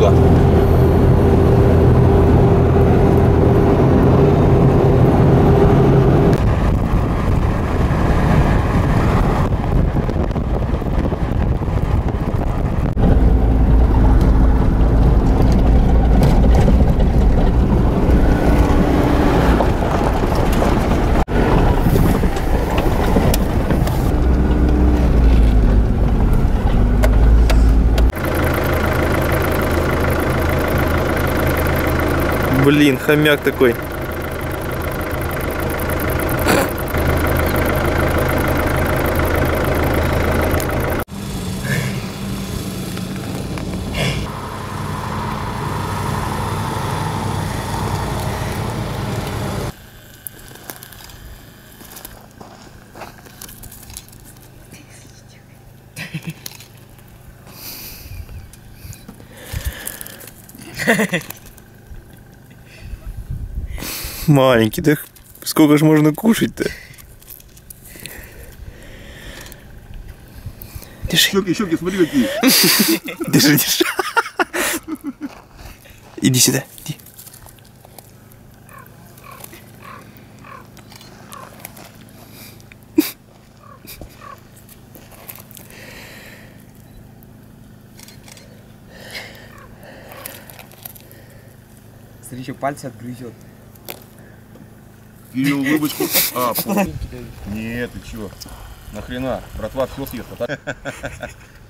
туда. Блин, хомяк такой. Маленький, да сколько ж можно кушать-то? Держи. Щеки, смотри какие. Держи. Иди сюда, иди. Смотри, еще пальцы отгрызет. Кирилл, выбочку. А, понял. Нет, ты чего? Нахрена? Братва все съест.